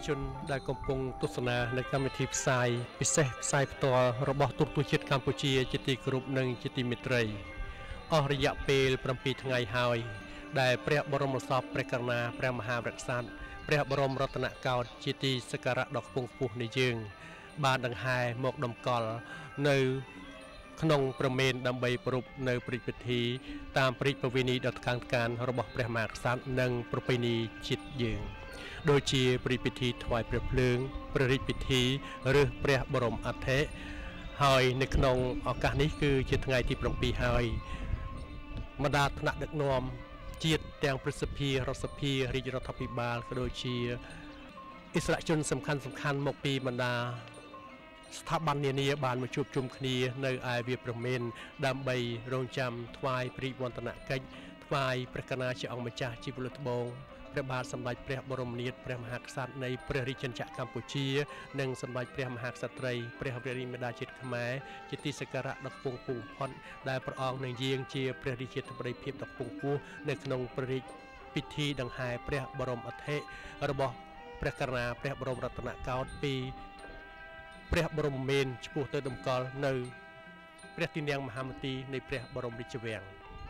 ជនដែលកំពុងទស្សនានៅកម្មវិធីផ្សាយពិសេសផ្សាយផ្ទាល់របស់ទូរទស្សន៍ជាតិកម្ពុជាជាទីគោរពនិងជាទីមេត្រីអស់រយៈពេល7ថ្ងៃហើយដែលព្រះបរមសពព្រះករុណាព្រះមហាក្សត្រព្រះបរមរតនកោដ្ឋជាទីសក្ការៈដ៏ខ្ពង់ខ្ពស់នៃយើងបានដង្ហែមកតម្កល់នៅក្នុងប្រមេនដើម្បីប្រពនៅព្រឹត្តិពិធីតាមព្រឹត្តិប្រវេណីដ៏ថ្កើងថ្កានរបស់ព្រះមហាក្សត្រនិងប្រពៃណីជាតិយើងដូចជាព្រឹត្តិពិធីថ្វាយព្រះភ្លើងព្រះរាជពិធីឬព្រះបរមអធិហើយនៅក្នុងឱកាសនេះគឺជាថ្ងៃទី7ហើយម្ដាថ្នាក់ដឹកនាំជាតិទាំងព្រឹទ្ធសភារដ្ឋសភារាជរដ្ឋាភិបាលក៏ដូចជាអិសរាជជនសំខាន់មកពីបណ្ដាស្ថាប័ននានាបានមកជួបជុំគ្នានៅឯវាប្រមេនដើម្បីរងចាំថ្វាយព្រះវន្តនកិច្ចថ្វាយព្រះករុណាជាអង្គម្ចាស់ជីវលត្បូងព្រះបាទសម្ដេចព្រះបរមនាថព្រះមហាក្សត្រនៃព្រះរាជាណាចក្រកម្ពុជានិងសម្ដេចព្រះមហាក្សត្រីព្រះវរមេដាជាតិខ្មែរជាទីសក្ការៈដ៏ខ្ពង់ខ្ពស់បំផុតដែលព្រះអង្គនឹងយាងជាព្រះរាជាធិបតីភាពដ៏ខ្ពង់ខ្ពស់នៅក្នុងព្រះរាជពិធីដង្ហែព្រះបរមអធិរបស់ព្រះករុណាព្រះបរមរតនកោដ្ឋពីព្រះបរមមេនឆ្ពោះទៅតម្កល់នៅព្រះទីនាំងមហាមន្ទីរនៃព្រះបរមរាជវាំង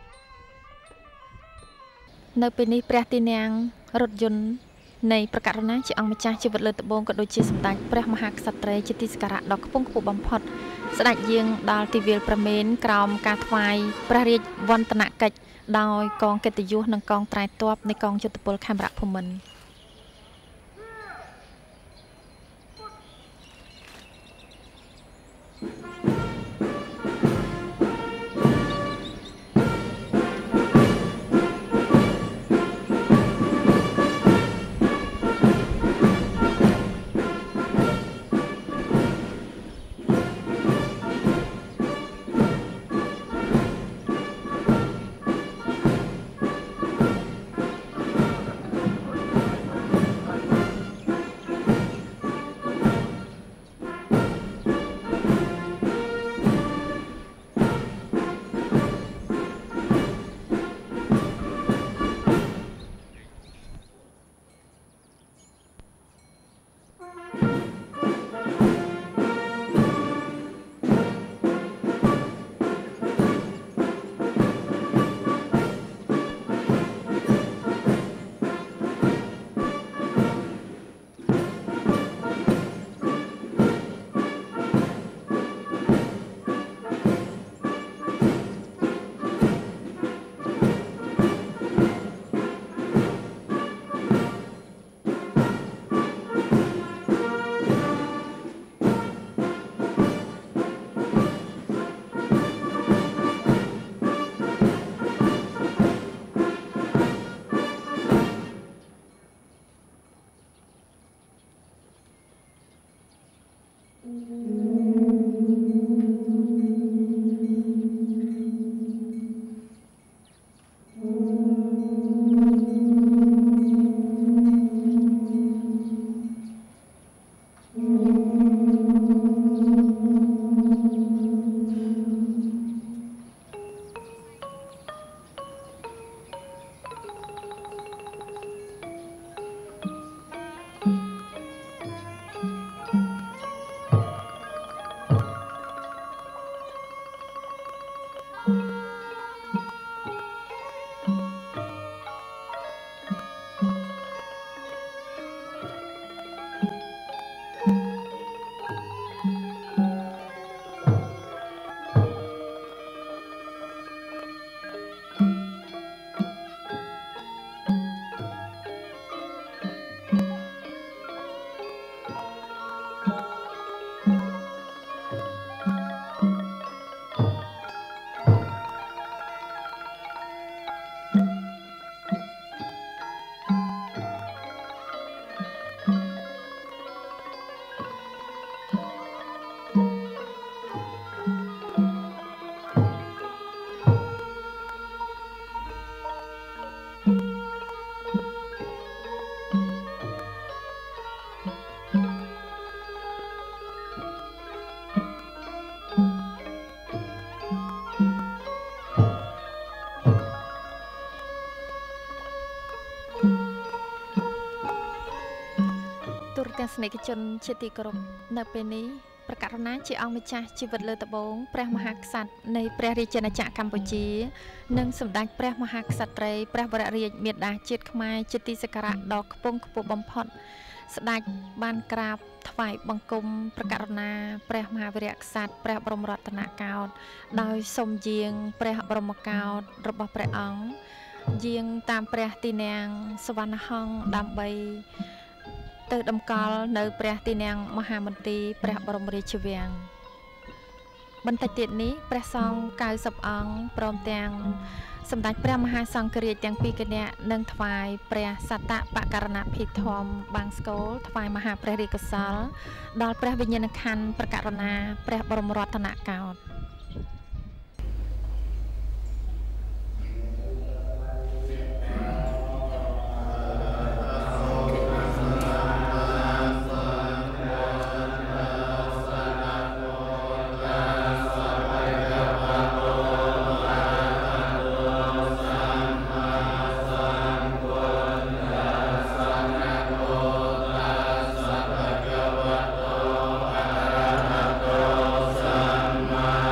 នៅពេលនេះព្រះទីនាំងរថយន្តនៃព្រះករុណាជាអង្គម្ចាស់ជីវិតលើត្បូងក៏ដូចជាសម្ដេចព្រះមហាក្សត្រីជាទីសក្ការៈដ៏ខ្ពង់ខ្ពស់បំផុតស្ដេចយាងដល់ទីវាលប្រមេនក្រោមការថ្វាយព្រះរាជវន្តនកិច្ចដោយកងកិត្តិយសនិងកងត្រៃទ័ពនៃកងយុទ្ធពលខេមរៈភូមិន្ទទាំងស្នេហិជនជាទីគោរពនៅពេលនេះព្រះករុណាជាអង្គម្ចាស់ជីវិតលើត្បូងព្រះមហាក្សត្រនៃព្រះរាជាណាចក្រកម្ពុជានិងសម្ដេចព្រះមហាក្សត្រីព្រះវររាជមាតាជាតិខ្មែរជាទីសក្ការៈដ៏ខ្ពង់ខ្ពស់បំផុតស្ដេចបានក្រាបថ្វាយបង្គំព្រះករុណាព្រះមហាវីរក្សត្រព្រះបរមរតនកោដ្ឋដោយសូមយាងព្រះបរមកោដ្ឋរបស់ព្រះអង្គយាងតាមព្រះទីនាំងសវណ្ណហង្សដើម្បីទៅតម្កល់នៅព្រះទីនាំងមហាមន្ទីរព្រះបរមរាជវាំងបន្តិចទៀតនេះព្រះសង្ឃ90អង្គព្រមទាំងសម្ដេចព្រះមហាសង្ឃរាជទាំងពីរគណៈនឹងថ្វាយព្រះសតបករណភិធម្មបាងស្កូលថ្វាយមហាព្រះរាជកុសលដល់ព្រះវិញ្ញាណក្ខន្ធព្រះករុណាព្រះបរមរតនកោដ្ឋ Sama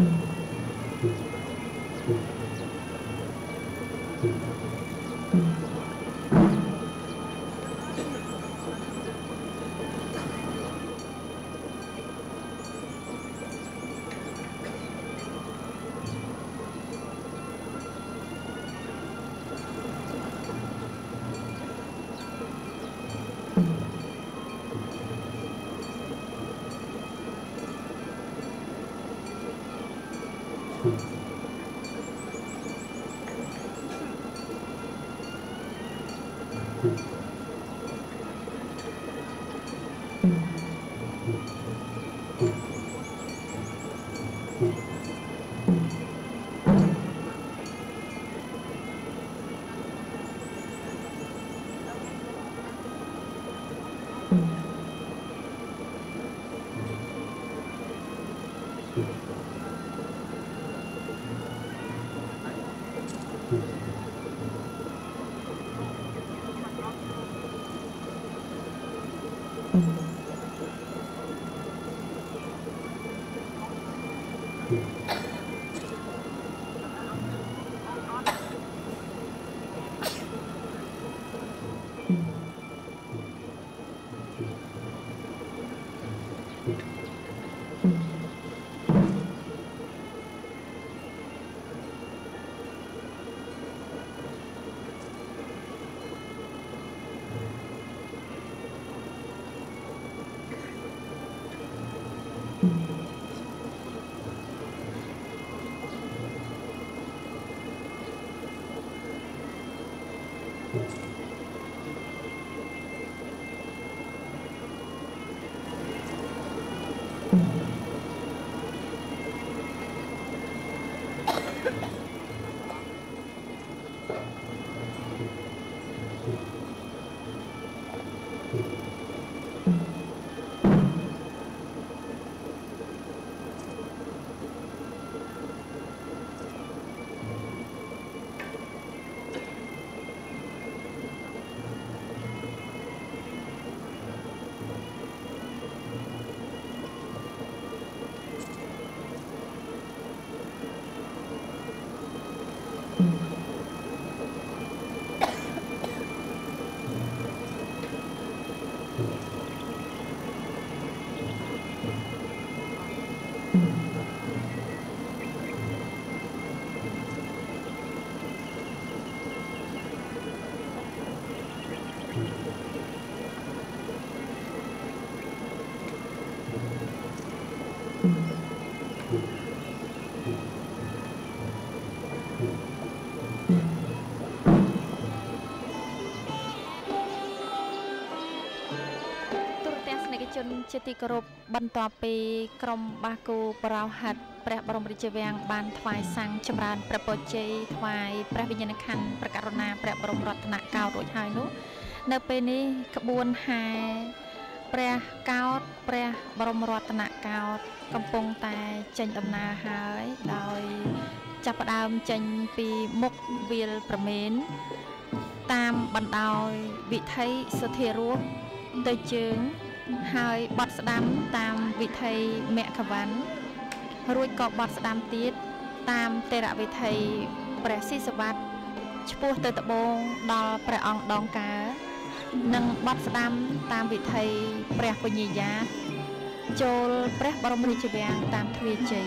ជនជាទីគោរពបន្ទាប់ពីក្រុមបាគូប្រោហិតព្រះបរមរាជវាំងបានថ្វាយសាំងចម្រើនព្រះពរជ័យថ្វាយព្រះវិញ្ញាណក្ខន្ធប្រកាសណាព្រះបរមរតនកោដ្ឋរួចហើយនោះនៅពេលនេះក្បួនហែព្រះកោដ្ឋព្រះបរមរតនកោដ្ឋកំពុងតែចេញដំណើរហើយដោយចាប់ផ្ដើមចេញពីមុខវាលប្រមេនតាមបណ្ដោយវិថីសុធារੂទៅជើងហើយបត់ស្ដាំតាមវិថីមគ្គវ័នរួចក៏បត់ស្ដាំទៀតតាមទេរវិថីព្រះស៊ីសវ័តឆ្ពោះទៅត្បូងដល់ព្រះអង្គដងកើនិងបត់ស្ដាំតាមវិថីព្រះពញ្ញាយ៉ាតចូលព្រះបរមរាជវាំងតាមទ្វារជ័យ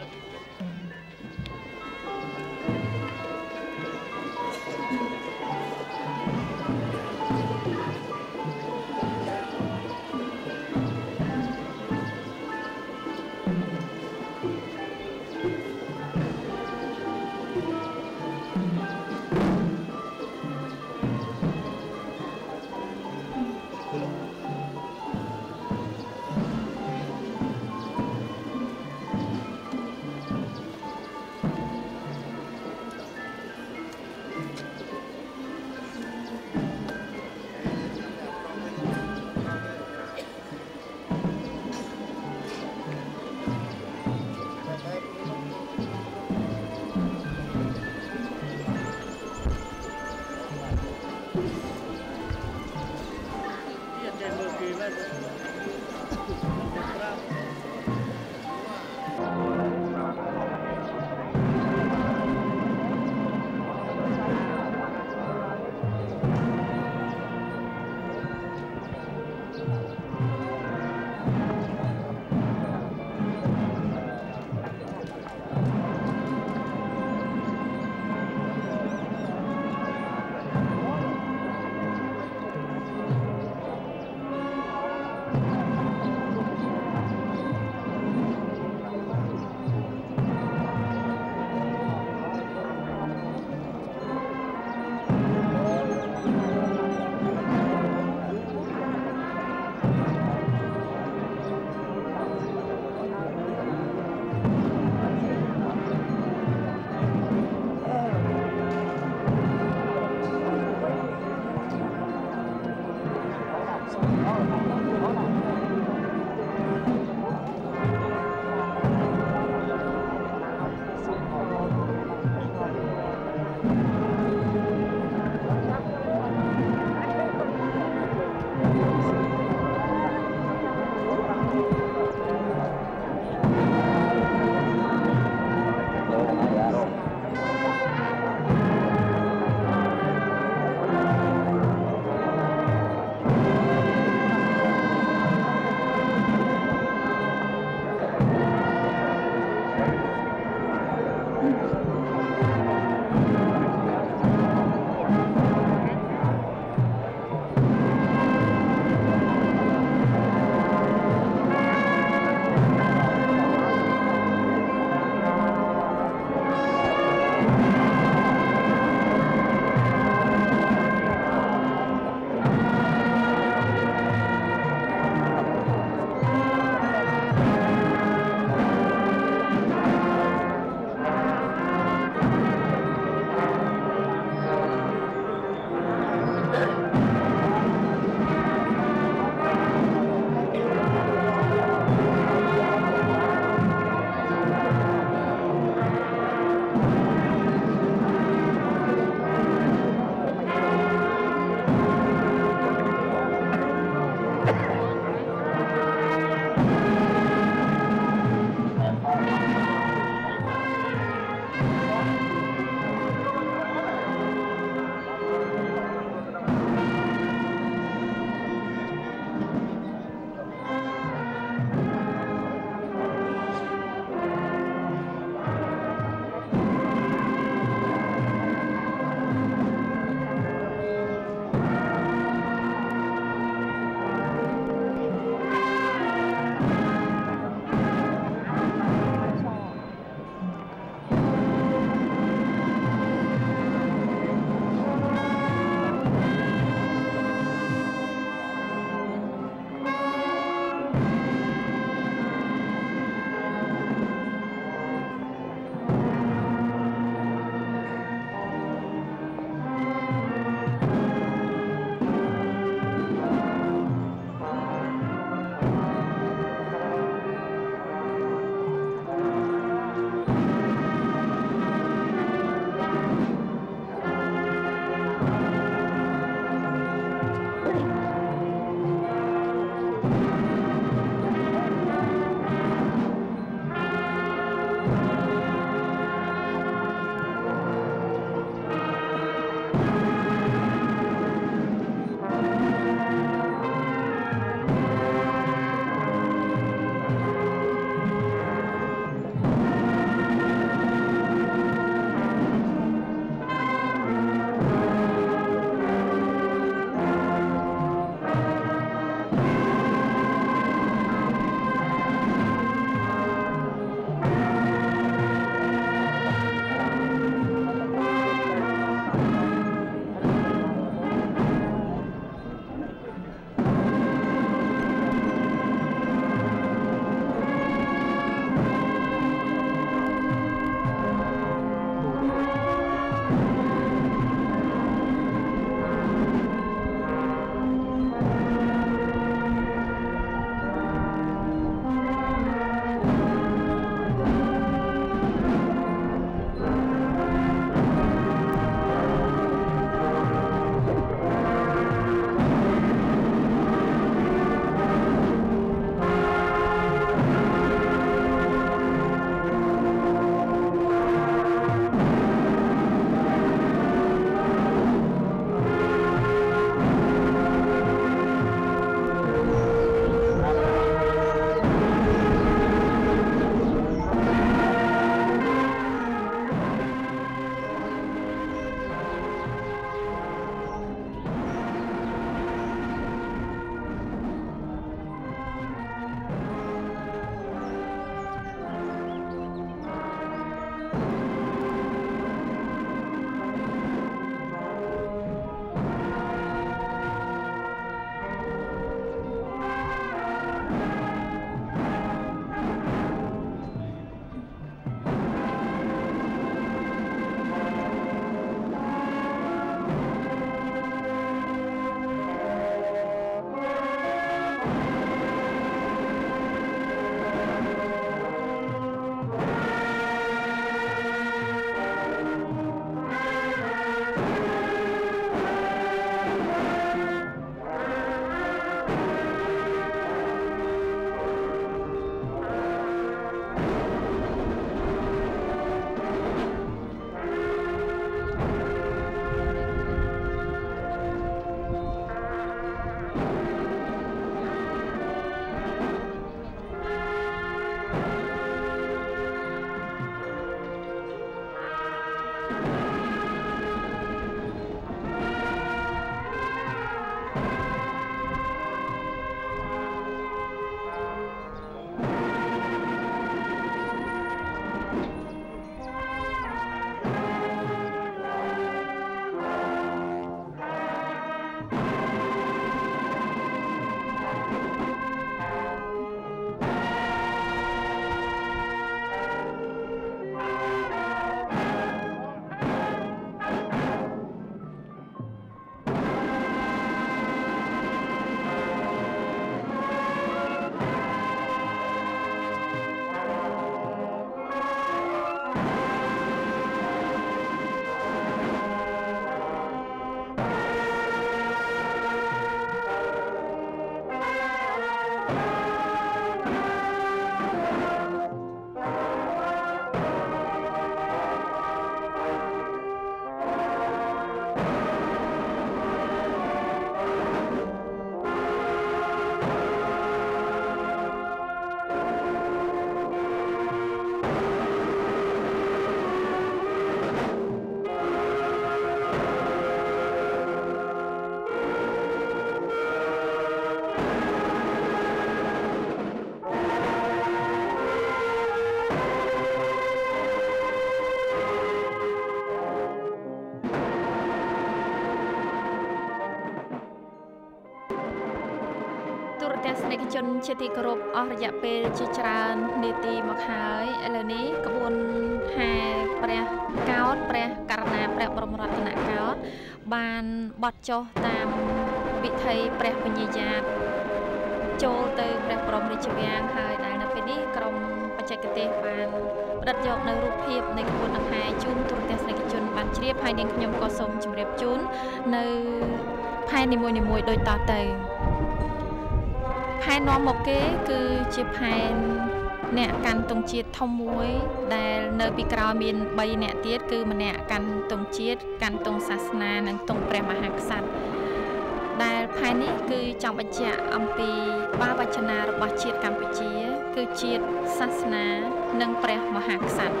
ស្សនិកជនជាទីគោរពអស់រយៈពេលជាច្រើននាទីមកហើយឥឡូវនេះក្បួនហែព្រះកោដ្ឋព្រះករណាព្រះបរមរតនកោដ្ឋបានបត់ចុះតាមពិធីព្រះពញ្ញាយ៉ាតចូលទៅព្រះបរមរាជវាំងហើយដែលនៅពេលនេះក្រុមបច្ចេកទេសបានផ្ដិតយកនៅរូបភាពនៃក្បួនដង្ហែជូនទូរទស្សនិកជនបានជ្រាបហើយនាងខ្ញុំក៏សូមជម្រាបជូននៅផែននីមួយៗដូចតទៅផែននាំមកគេគឺជាផែនអ្នកកាន់ទង់ជាតិធំមួយដែលនៅពីក្រោយមាន3អ្នកទៀតគឺម្នាក់កាន់ទង់ជាតិកាន់ទង់សាសនានិងទង់ព្រះមហាក្សត្រដែលផែននេះគឺចង់បញ្ជាក់អំពីបាវចនារបស់ជាតិកម្ពុជាគឺជាតិសាសនានិងព្រះមហាក្សត្រ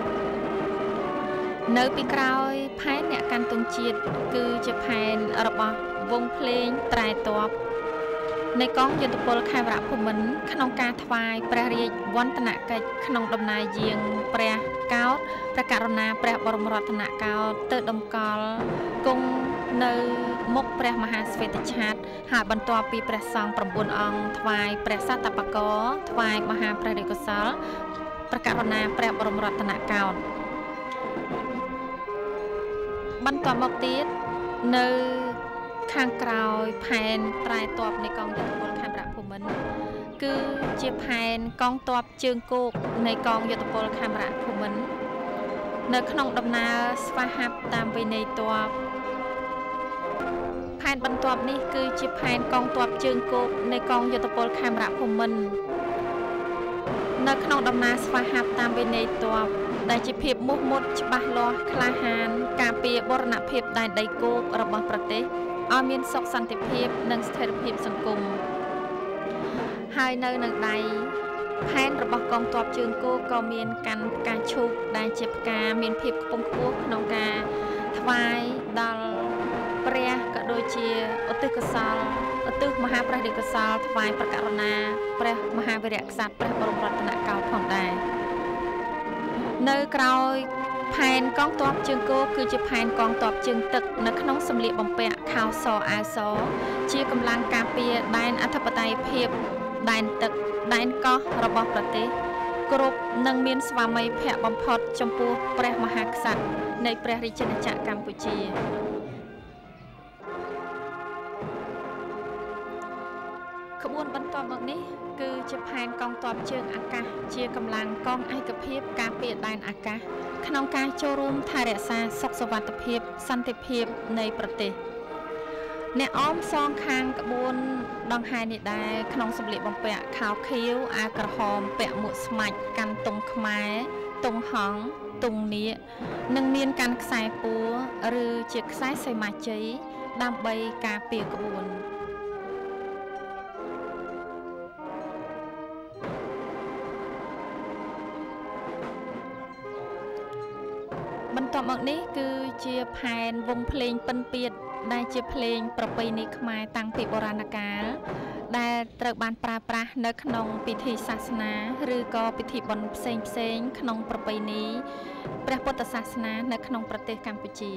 នៅពីក្រោយផែនអ្នកកាន់ទង់ជាតិគឺជាផែនរបស់វងភ្លេងត្រែទ័ពនៃកងយោធពលខេមរភូមិន្ទក្នុងការថ្វាយព្រះរាជវន្តនកិច្ចក្នុងដំណើរយាងព្រះកោដ្ឋព្រះករុណាព្រះបរមរតនកោដ្ឋទៅតម្កល់គង់នៅមុខព្រះមហាស្វេតឆ័ត្រហើយបន្ទាប់ពីព្រះសង្ឃ9អង្គថ្វាយព្រះសតបករថ្វាយមហាព្រះរាជកុសលព្រះករុណាព្រះបរមរតនកោដ្ឋបន្ទាប់មកទៀតនៅខាងក្រោយផែនត្រែទ័ពនៃកងយោធពលខេមរភូមិន្ទគឺជាផែនកងទ័ពជើងគោកនៃកងយោធពលខេមរភូមិន្ទនៅក្នុងដំណើរស្វាហាប់តាមវិន័យទ័ពផែនបន្ទាប់នេះគឺជាផែនកងទ័ពជើងគោកនៃកងយោធពលខេមរភូមិន្ទនៅក្នុងដំណើរស្វាហាប់តាមវិន័យទ័ពដែលជាភាពមោះមុតច្បាស់លាស់ក្លាហានការពារបរណភាពដែនដីគោករបស់ប្រទេសឲ្យមានសុខសន្តិភាពនិងស្ថិរភាពសង្គមហើយនៅនឹងដៃផែនរបស់កងទ័ពជើងគោកក៏មានកាន់ផ្កាឈូកដែលជាផ្កាមានភាពខ្ពង់ខ្ពស់ក្នុងការថ្វាយដល់ព្រះក៏ដូចជាឧទ្ទិសកុសលឧទ្ទិសមហាព្រះរាជកុសលថ្វាយព្រះករុណាព្រះមហាវីរក្សត្រព្រះបរមរតនកោដ្ឋផងដែរនៅក្រោយផែនកងទ័ពជើងគោកគឺជាផែនកងទ័ពជើងទឹកនៅក្នុងសម្លៀកបំពាក់ខោសអាវសជាកម្លាំងការពារដែនអធិបតេយ្យភាពដែនទឹកដែនកោះរបស់ប្រទេសគ្រប់និងមានស្វាមីភក្តិបំផុតចំពោះព្រះមហាក្សត្រនៃព្រះរាជាណាចក្រកម្ពុជាក្បួនបន្ទាប់មកនេះគឺជាផែនកងទ័ពជើងអាកាសជាកម្លាំងកងឯកភាពការពារដែនអាកាសក្នុងការចូលរួមថែរក្សាសុខសុវត្ថិភាពសន្តិភាពនៃប្រទេសអ្នកអមសងខាងក្បួនដង្ហែនេះដែរក្នុងសម្លៀកបំពាក់ខោខៀវអាវក្រហមពាក់មួកស្មាច់កាន់ទង់ខ្មែរទង់ហង្សទង់នាគនិងមានកាន់ខ្សែពួរឬជាខ្សែសីមាជ័យដើម្បីការពារក្បួនបន្ទាប់មកនេះគឺជាផែនវង់ភ្លេងពិណពាទ្យដែលជាភ្លេងប្រពៃណីខ្មែរតាំងពីបុរាណកាលដែលត្រូវបានប្រើប្រាស់នៅក្នុងពិធីសាសនាឬក៏ពិធីបុណ្យផ្សេងៗក្នុងប្រពៃណីព្រះពុទ្ធសាសនានៅក្នុងប្រទេសកម្ពុជា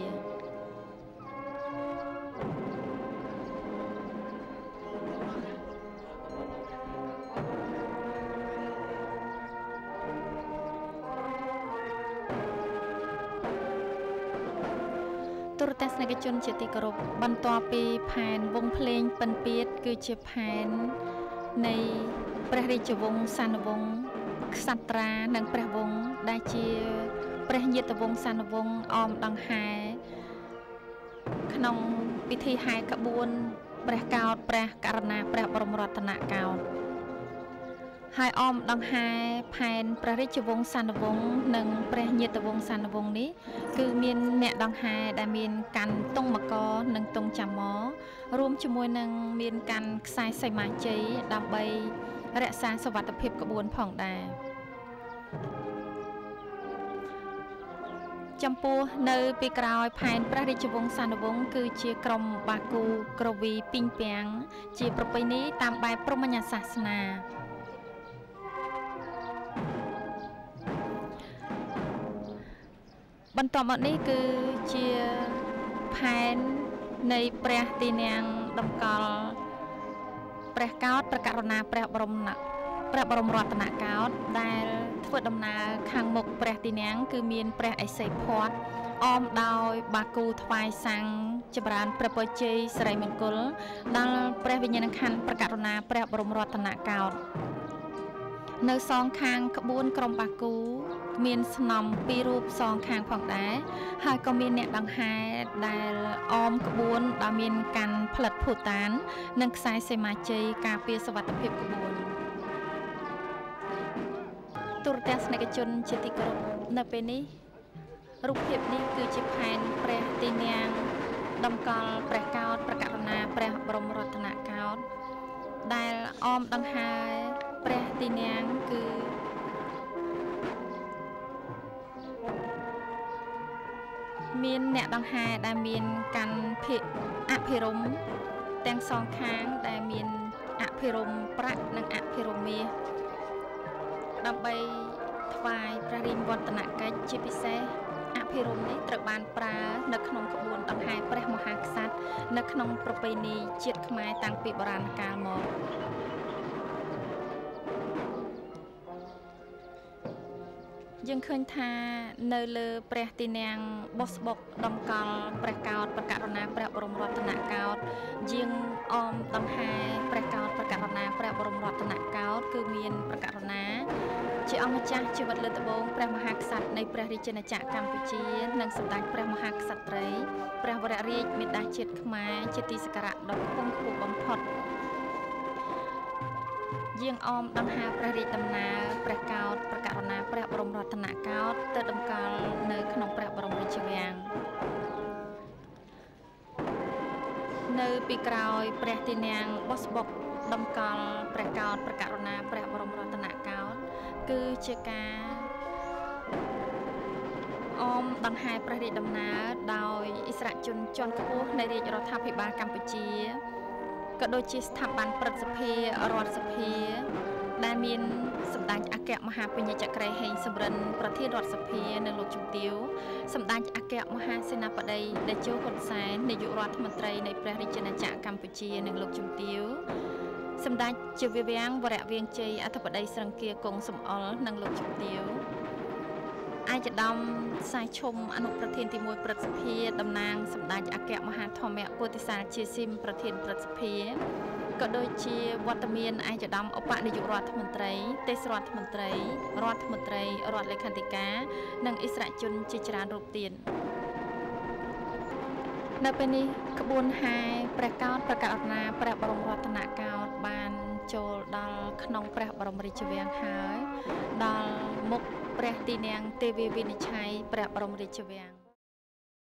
ទូរទស្សនិកជនជាទីគោរពបន្ទាប់ពីផែនវង់ភ្លេងពិណពាទ្យគឺជាផែននៃព្រះរាជវង្សានុវង្សក្សត្រានិងព្រះវង្សដែលជាព្រះញាតិវង្សានុវង្សអមដង្ហែក្នុងពិធីហែក្បួនព្រះកោដ្ឋព្រះករុណាព្រះបរមរតនកោដ្ឋហើយអមដង្ហែផែនព្រះរាជវង្សានុវង្សនិងព្រះញាតិវង្សានុវង្សនេះគឺមានអ្នកដង្ហែដែលមានកាន់ទង់មកនិងទង់ចាំមរួមជាមួយនឹងមានកាន់ខ្សែសីមាជ័យដើម្បីរក្សាសុវត្ថិភាពក្បួនផងដែរចំពោះនៅពីក្រោយផែនព្រះរាជវង្សានុវង្សគឺជាក្រុមបាគូក្រវីពីងពាំងជាប្រពៃណីតាមបែបព្រហ្មញ្ញសាសនាបន្ទាប់មកនេះគឺជាផែននៃព្រះទីនាំងតម្កល់ព្រះកោដ្ឋប្រកាសណាព្រះបរមរតនកោដ្ឋដែលធ្វើដំណើរខាងមុខព្រះទីន័ងគឺមានព្រះឥសីភ័តអមដោយបាគូថ្វាយសាំងចម្រើនព្រះពរជ័យសិរីមង្គលដល់ព្រះវិញ្ញាណក្ខន្ធប្រកាសណាព្រះបរមរតនកោដ្ឋនៅសងខាងក្បួនក្រុមបាគូមានស្នំពីររូបសងខាងផងដែរហើយក៏មានអ្នកដង្ហែដែលអមក្បួនដែលមានកាន់ផ្លិតភូតាននិងខ្សែសេមាជ័យការពារសុវត្ថិភាពក្បួនទូរទស្សនិកជនជាទីគោរពនៅពេលនេះរូបភាពនេះគឺជាផែនព្រះទីន័ងតម្កល់ព្រះកោដ្ឋប្រកាសណាព្រះបរមរតនកោដ្ឋដែលអមដង្ហែព្រះទីន័ងគឺមានអ្នកដង្ហែដែលមានកាន់អភិរមទាំងសងខាងដែលមានអភិរមប្រាក់និងអភិរមមាសដើម្បីថ្វាយព្រះរាជវន្តនកិច្ចជាពិសេសអភិរមនេះត្រូវបានប្រើនៅក្នុងក្បួនដង្ហែព្រះមហាក្សត្រនៅក្នុងប្រពៃណីជាតិខ្មែរតាំងពីបុរាណកាលមកយើងឃើញថានៅលើព្រះទីន័ងបុស្បុកតម្កល់ព្រះកោដ្ឋប្រកាសណាព្រះបរមរតនកោដ្ឋយាងអមដង្ហែព្រះកោដ្ឋប្រកាសណាព្រះបរមរតនកោដ្ឋគឺមានប្រកាសណាជាអង្គម្ចាស់ជីវិតលើដំបូងព្រះមហាក្សត្រនៃព្រះរាជាណាចក្រកម្ពុជានិងសម្ដេចព្រះមហាក្សត្រីព្រះវររាជមេដាជាតិខ្មែរជាទីសក្ការៈដ៏ខ្ពង់ខ្ពស់បំផុតយាងអមដង្ហែព្រះរាជដំណើរព្រះកោដ្ឋប្រកាសណាព្រះបរមរតនកោដ្ឋទៅតម្កល់នៅក្នុងព្រះបរមរាជវាំងនៅពីក្រោយព្រះទីន័ងបុស្បុកតម្កល់ព្រះកោដ្ឋប្រកាសណាព្រះបរមរតនកោដ្ឋគឺជាការអមដង្ហែព្រះរាជដំណើរដោយឥស្សរជនជាន់ខ្ពស់នៃរាជរដ្ឋាភិបាលកម្ពុជាក៏ដូចជាស្ថាប័នព្រឹទ្ធសភារដ្ឋសភាដែលមានសម្ដេចអគ្គមហាពេញចក្រីហេងសំរិនប្រធានរដ្ឋសភានិងលោកជំទាវសម្ដេចអគ្គមហាសេនាបតីតេជោហ៊ុនសែននាយករដ្ឋមន្ត្រីនៃព្រះរាជាណាចក្រកម្ពុជានិងលោកជំទាវសម្ដេចជាវាំងវរៈវៀងជ័យអធិបតីស្រង្គៀរគង់សំអល់និងលោកជំទាវឯកឧត្តមសាយឈុំអនុប្រធានទី1ព្រឹទ្ធសភាតំណាងសម្ដេចអគ្គមហាធម្មពោធិសត្វជាស៊ីមប្រធានព្រឹទ្ធសភាក៏ដូចជាវត្តមានឯកឧត្តមឧបនាយករដ្ឋមន្ត្រីទេសរដ្ឋមន្ត្រីរដ្ឋមន្ត្រីរដ្ឋលេខាធិការនិងឥស្សរជនជាច្រើនរូបទៀតនៅពេលនេះក្បួនហែព្រះកោដ្ឋប្រកាសណាព្រះបរមរតនកោដ្ឋបានចូលដល់ក្នុងព្រះបរមរាជវាំងហើយដល់មុខព្រះទីន័ងទេវាវិនិច្ឆ័យព្រះបរមរាជវាំង